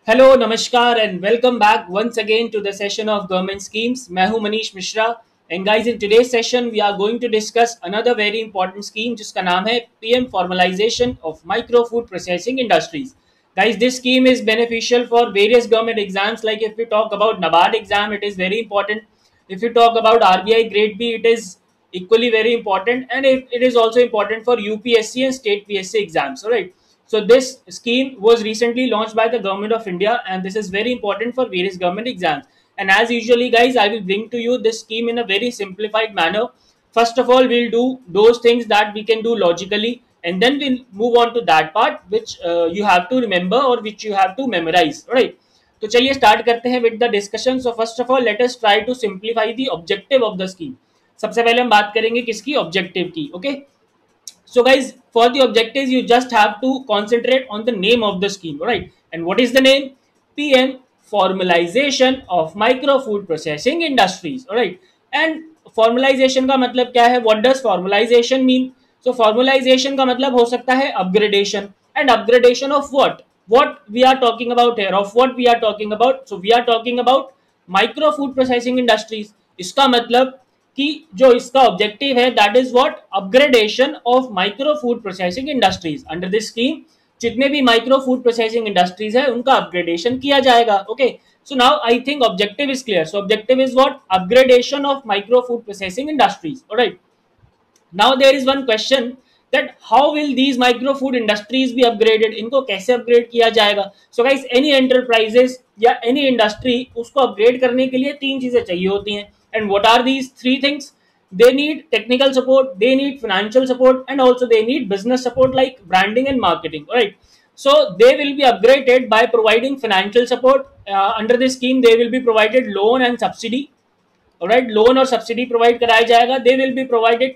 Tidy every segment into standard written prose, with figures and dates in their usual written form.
Hello नमस्कार and welcome back once again to the session of government schemes. मैं हूं Manish Mishra and guys in today's session we are going to discuss another very important scheme जिसका नाम है PM formalisation of micro food processing industries. Guys this scheme is beneficial for various government exams like if we talk about NABARD exam it is very important. If you talk about RBI grade B it is equally very important and it is also important for UPSC and state PSC exams. All right. So this scheme was recently launched by the government of India and this is very important for various government exams. And as usually guys, I will bring to you this scheme in a very simplified manner. First of all, we'll do those things that we can do logically and then we'll move on to that part which you have to remember or which you have to memorize. All right. तो चलिए start करते हैं with the discussion. So first of all let us try to simplify the objective of the scheme. सबसे पहले हम बात करेंगे किसकी, ऑब्जेक्टिव की. Okay. So guys, for the objectives, you just have to concentrate on the name of the scheme, right? And what is the name? PM Formalization of Micro Food Processing Industries, all right? And formalization का मतलब क्या है? What does formalization mean? So formalization का मतलब हो सकता है upgradation. And upgradation of what? What we are talking about here? Of what we are talking about? So we are talking about micro food processing industries. इसका मतलब कि जो इसका ऑब्जेक्टिव है that is what, upgradation of micro food processing industries. Under this scheme जितने भी micro food processing industries है उनका अपग्रेडेशन किया जाएगा. Okay. So now I think objective is clear. So objective is what, upgradation of micro food processing industries. Alright. Now there is one question that how will these micro food industries be upgraded? इनको कैसे upgrade किया जाएगा? So guys, any enterprises या any industry उसको upgrade करने के लिए तीन चीजें चाहिए होती हैं. And what are these three things? They need technical support, they need financial support, and also they need business support like branding and marketing. Right? So they will be upgraded by providing financial support. Under this scheme, they will be provided loan and subsidy. Alright, loan और subsidy provide कराया जाएगा. They will be provided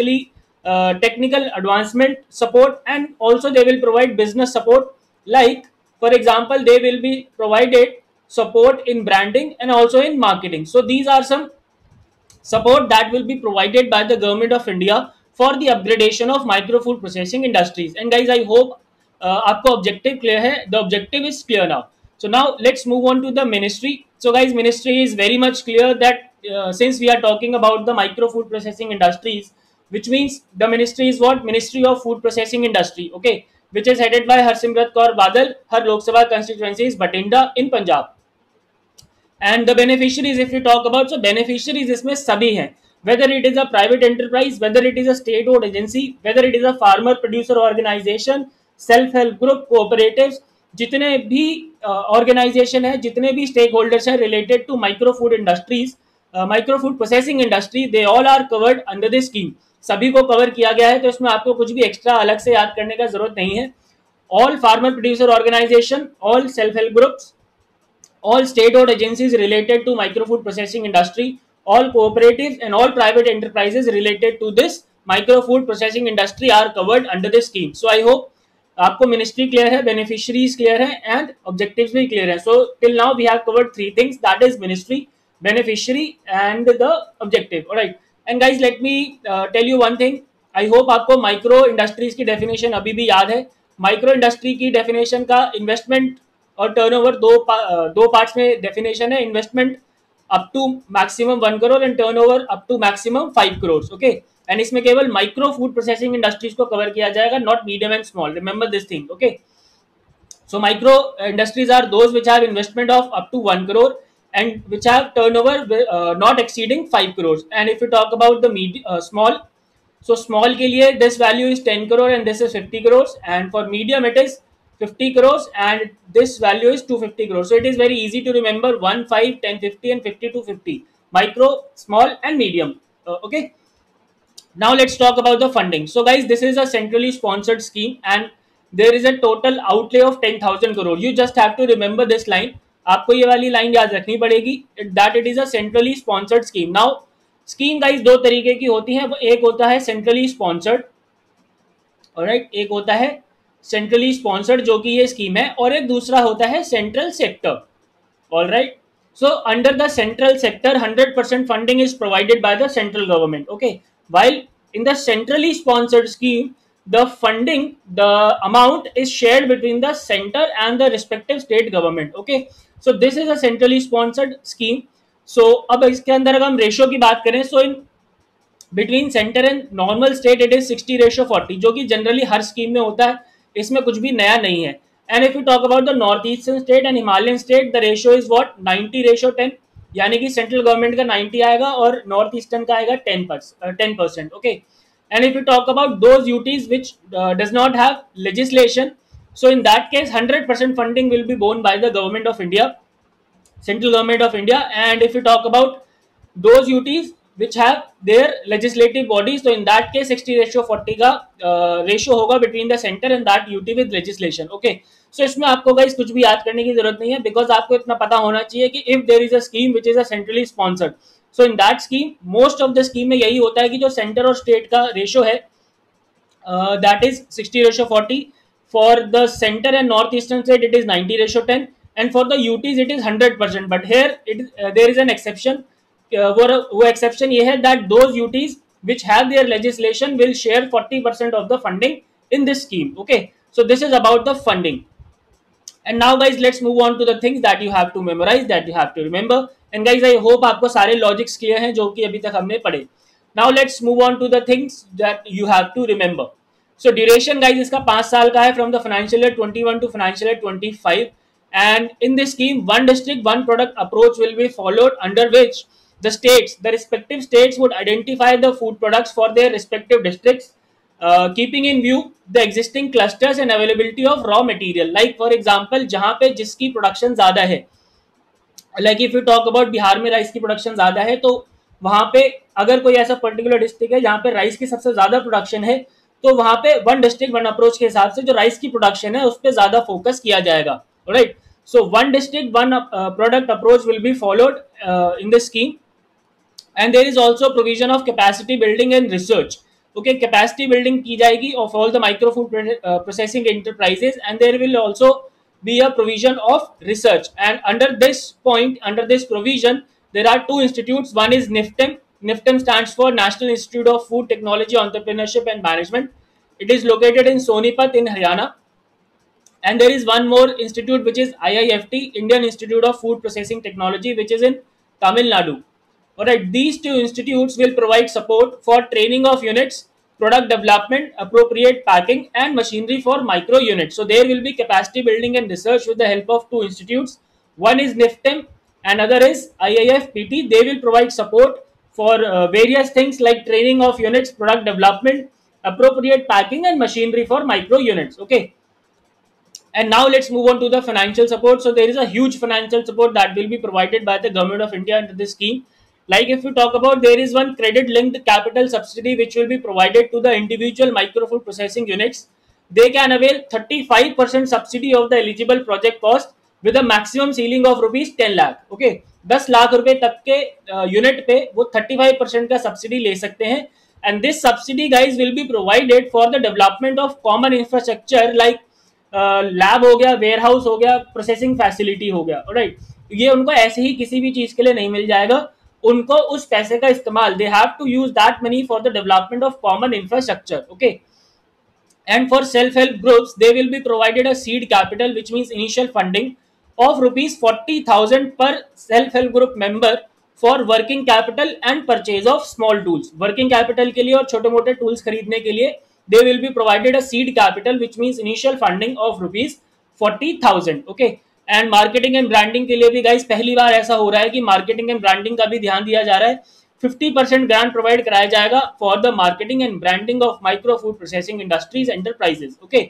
technical advancement support and also they will provide business support. Like for example they will be provided support in branding and also in marketing. So these are some support that will be provided by the government of India for the upgradation of micro food processing industries. And guys, I hope आपको objective clear है. The objective is clear now. So now let's move on to the ministry. So guys, ministry is very much clear that since we are talking about the micro food processing industries, which means the ministry is what? Ministry of Food Processing Industry. Okay, which is headed by Harsimrat Kaur Badal. Her Lok Sabha constituency is Batinda in Punjab. And the beneficiaries, if you talk about, so beneficiaries इसमें सभी हैं, whether it is a private enterprise, whether it is a state owned agency, whether it is a farmer producer organization, self help group, cooperatives, जितने भी organisation है, जितने भी stakeholders हैं related to micro food industries, micro food processing industry, they all are covered under this scheme. सभी को cover किया गया है, तो इसमें आपको कुछ भी एक्स्ट्रा अलग से याद करने का जरूरत नहीं है. All farmer producer organisation, all self help groups, all state-owned agencies related to micro-food processing industry, all cooperatives and all private enterprises related to this micro-food processing industry are covered under this scheme. So I hope आपको ministry clear है, beneficiaries clear है and objectives भी clear है. So till now we have covered three things, that is ministry, beneficiary and the objective. Alright. And guys, let me tell you one thing. I hope आपको micro industries की definition अभी भी याद है. Micro industry की definition का investment और turnover दो पार्ट्स में डेफिनेशन है. Investment up to maximum 1 crore and turnover up to maximum 5 crore. Okay. And इसमें केवल माइक्रो फूड प्रोसेसिंग इंडस्ट्रीज को कवर किया जाएगा, not medium and small. Remember this thing. Okay. So micro industries are those which have investment of up to 1 crore and which have turnover not exceeding 5 crore. And if you talk about the small, so small के लिए this value is 10 crore and this is 50 crores, and for medium it is 50 crores and this value is 250 crores. So it is very easy to remember 1, 5, 10, 50 and 50 to 50. Micro, small and medium. Okay. Now let's talk about the funding. So guys, this is a centrally sponsored scheme and there is a total outlay of 10,000 crore. You just have to remember this line. आपको ये वाली line याद रखनी पड़ेगी that it is a centrally sponsored scheme. Now scheme guys दो तरीके की होती है. एक होता है सेंट्रली स्पॉन्सर्ड, ऑलराइट, एक होता है सेंट्रली स्पॉन्सर्ड जो कि ये स्कीम है, और एक दूसरा होता है central sector. Alright. So under the central sector 100% funding is provided by the central government. Okay. while in the centrally sponsored scheme the funding, the amount is shared between the center and the respective state government. Okay, so this is a centrally sponsored scheme. So अब इसके अंदर अगर हम ratio की बात करें, so in between centre and normal state it is 60:40, जो कि जनरली हर स्कीम में होता है, इसमें कुछ भी नया नहीं है. And if you talk about the north eastern state and Himalayan state, the ratio is what 90:10, यानी कि सेंट्रल गवर्नमेंट का 90 आएगा और नॉर्थ ईस्टर्न का आएगा 10%. Okay, and if you talk about those UTs which does not have legislation, so in that case 100% funding will be borne by the government of India, central government of India. And if you talk about those UTs which have their legislative bodies, so in that case 60:40 का ratio होगा between the center and that UT with legislation. Okay, so इसमें आपको guys कुछ भी याद करने की जरूरत नहीं है, बिकॉज आपको इतना पता होना चाहिए कि if there is a scheme which is a centrally sponsored, so in that scheme most of the scheme में यही होता है कि जो सेंटर और स्टेट का रेशियो है that is 60:40. For the center and northeastern state it is 90:10, and for the UTs it is 100%. But here there is an exception. वो exception ये है that those UTs which have their legislation will share 40% of the funding in this scheme. Okay, so this is about the funding. And now guys let's move on to the things that you have to memorize, that you have to remember. And guys I hope आपको सारे logics clear हैं जो कि अभी तक हमने पढ़े. Now let's move on to the things that you have to remember. So duration guys इसका 5 साल का है from the financial year 21 to financial year 25. And in this scheme one district one product approach will be followed, under which the respective states would identify the food products for their respective districts, keeping in view the existing clusters and availability of raw material. Like for example जहाँ पे जिसकी production ज़्यादा है, like if you talk about Bihar में rice की production ज्यादा है, तो वहां पे अगर कोई ऐसा पर्टिकुलर डिस्ट्रिक्ट है जहाँ पे राइस की सबसे ज्यादा प्रोडक्शन है, तो वहां पे वन डिस्ट्रिक्ट वन अप्रोच के हिसाब से जो राइस की प्रोडक्शन है उस पर ज्यादा फोकस किया जाएगा. Right, so one district one product approach will be followed in this scheme. And there is also provision of capacity building and research. Okay, capacity building की जाएगी of all the micro food processing enterprises, and there will also be a provision of research. And under this point, under this provision, there are two institutes. One is NIFTEM. NIFTEM stands for National Institute of Food Technology, Entrepreneurship and Management. It is located in Sonipat in Haryana. And there is one more institute which is IIFT, Indian Institute of Food Processing Technology, which is in Tamil Nadu. Alright, these two institutes will provide support for training of units, product development, appropriate packing and machinery for micro units. So there will be capacity building and research with the help of two institutes. One is NIFTEM and other is IIFPT. They will provide support for various things like training of units, product development, appropriate packing and machinery for micro units. Okay, and now let's move on to the financial support. So there is a huge financial support that will be provided by the government of India under this scheme. Like if you talk about, there is one credit linked capital subsidy which will be provided to the individual micro food processing units. They can avail 35% subsidy of the eligible project cost with a maximum ceiling of rupees 10 lakh. Okay, 10 lakh रुपए तक के unit पे वो 35% का subsidy ले सकते हैं. And this subsidy guys will be provided for the development of common infrastructure like lab हो गया, वेयर हाउस हो गया, प्रोसेसिंग फैसिलिटी हो गया. राइट, ये उनको ऐसे ही किसी भी चीज के लिए नहीं मिल जाएगा, उनको उस पैसे का इस्तेमाल, they have to use that money for the development of common infrastructure. Okay, and for self help groups they will be provided a seed capital which means initial funding of rupees 40,000 per self-help group member for working capital and purchase of small tools. Working capital के लिए और छोटे मोटे tools खरीदने के लिए they will be provided a seed capital which means initial funding of rupees 40,000. Okay, and marketing and branding के लिए भी guys पहली बार ऐसा हो रहा है कि marketing and branding का भी ध्यान दिया जा रहा है. 50% grant provide कराया जाएगा for the marketing and branding of micro food processing industries enterprises. Okay,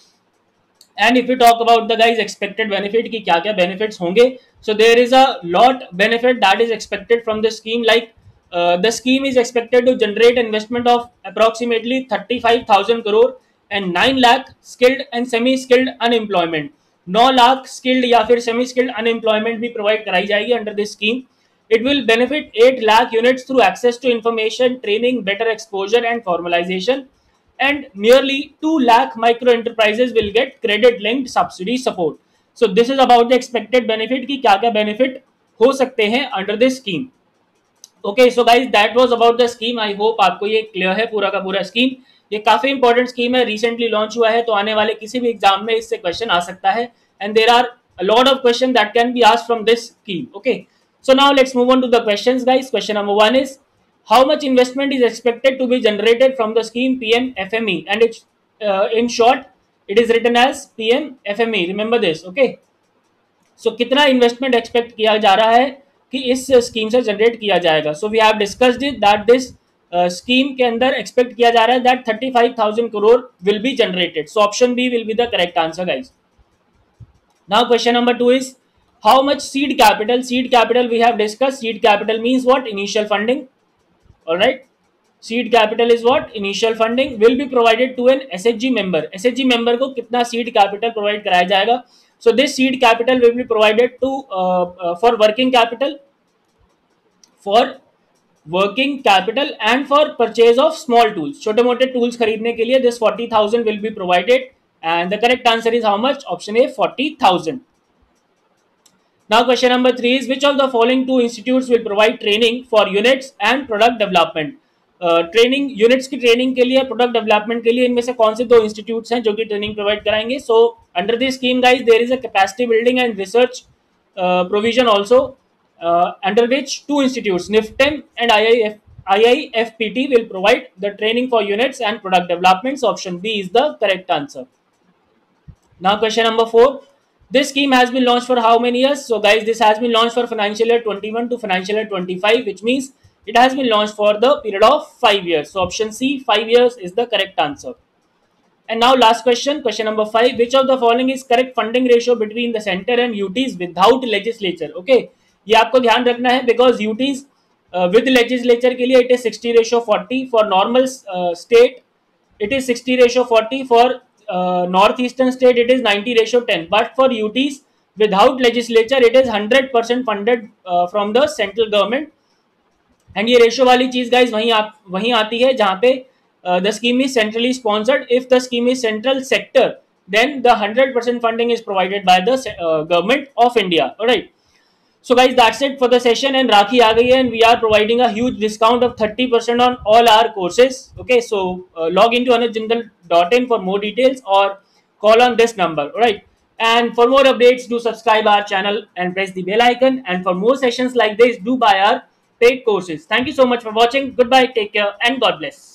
and if we talk about the guys expected benefit की क्या क्या benefits होंगे, so there is a lot benefit that is expected from the scheme. Like the scheme is expected to generate investment of approximately 35,000 crore and 9 lakh skilled and semi skilled unemployment. 9 lakh skilled या फिर semi skilled unemployment भी provide कराई जाएगी under this scheme. It will benefit 8 lakh units through access to information, training, better exposure and formalization. And nearly 2 lakh micro enterprises will get credit linked subsidy support. So this is about the expected benefit कि क्या क्या benefit हो सकते हैं under this scheme. Okay, so guys that was about the scheme. I hope आपको ये clear है पूरा का पूरा scheme. ये काफी इंपॉर्टेंट स्कीम है, रिसेंटली लॉन्च हुआ है, तो आने वाले किसी भी एग्जाम में इससे क्वेश्चन आ सकता है, and there are a lot of question that can be asked from this scheme. Okay, so now let's move on to the questions, guys. Question number 1 is, how much investment is expected to be generated from the scheme PM FME? And it's in short, it is written as PM FME. Remember this. Okay, so कितना investment expect किया जा रहा है कि इस scheme से generate किया जाएगा? So we have discussed it that this scheme के अंदर एक्सपेक्ट किया जा रहा है that 35,000 crore will be generated. So option B will be the correct answer, guys. Now question number 2 is, how much seed capital? Seed capital we have discussed. Seed capital means what? Initial funding. All right. Seed capital is what? Initial funding will be provided to an SHG member. SHG member को कितना seed capital provide कराया जाएगा? So this seed capital will be provided to for working capital, and for purchase of small tools. छोटे मोटे tools खरीदने के लिए this 40,000 will be provided. And the correct answer is how much? Option A, 40,000. Now question number 3 is, which of the following two institutes will provide training for units and product development? Training units की training के लिए, product development के लिए इनमें से कौन से दो इंस्टीट्यूट्स हैं जो कि ट्रेनिंग प्रोवाइड कराएंगे? So under this scheme, guys, there is a capacity building and research provision also, under which two institutes, NIFTEM and IIFPT will provide the training for units and product development. So option B is the correct answer. Now question number 4. This scheme has been launched for how many years? So guys, this has been launched for financial year 21 to financial year 25, which means it has been launched for the period of 5 years. So option C, 5 years is the correct answer. And now last question, question number 5. Which of the following is correct funding ratio between the center and UTs without legislature? Okay, ये आपको ध्यान रखना है, because UTs with legislature के लिए it is 60:40. For normal state it is 60:40. For northeastern state it is 90:10. But for UTs without legislature it is 100% funded from the central government. And ये ratio वाली चीज, गाइज, वहीं आती है जहां पे the scheme is centrally sponsored. If the scheme is central sector, then the 100% funding is provided by the government of India. Alright, so guys, that's it for the session, and Rakhi aa gayi hai, and we are providing a huge discount of 30% on all our courses. Okay, so log into anujjindal.in for more details or call on this number. All right, and for more updates, do subscribe our channel and press the bell icon, and for more sessions like this, do buy our paid courses. Thank you so much for watching. Goodbye, take care, and God bless.